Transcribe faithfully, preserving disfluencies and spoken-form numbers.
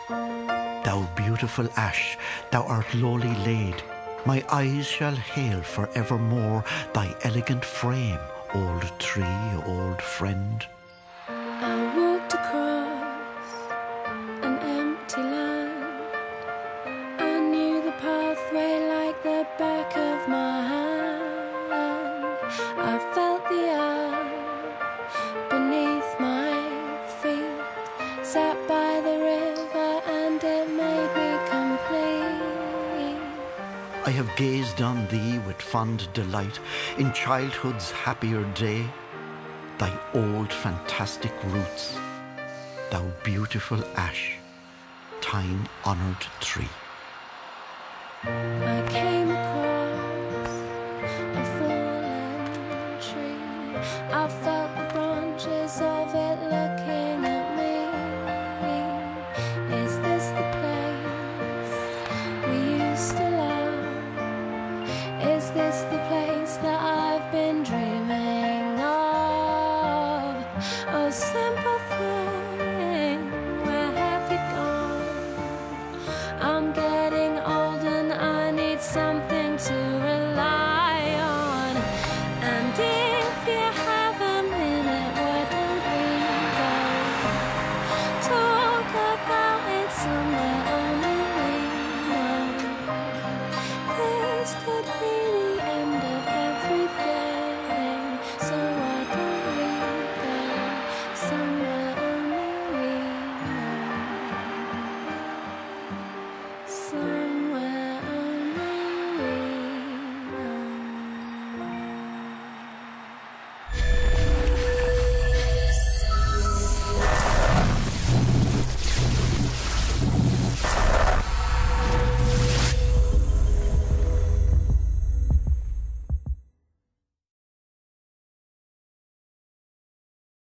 Thou beautiful ash, thou art lowly laid. My eyes shall hail for evermore thy elegant frame, old tree, old friend. I walked across an empty land. I knew the pathway like the back of my hand. I felt the earth beneath my feet, sat by the river and it made me complete. I have gazed on thee with fond delight in childhood's happier day. Thy old fantastic roots, thou beautiful ash, time-honoured tree.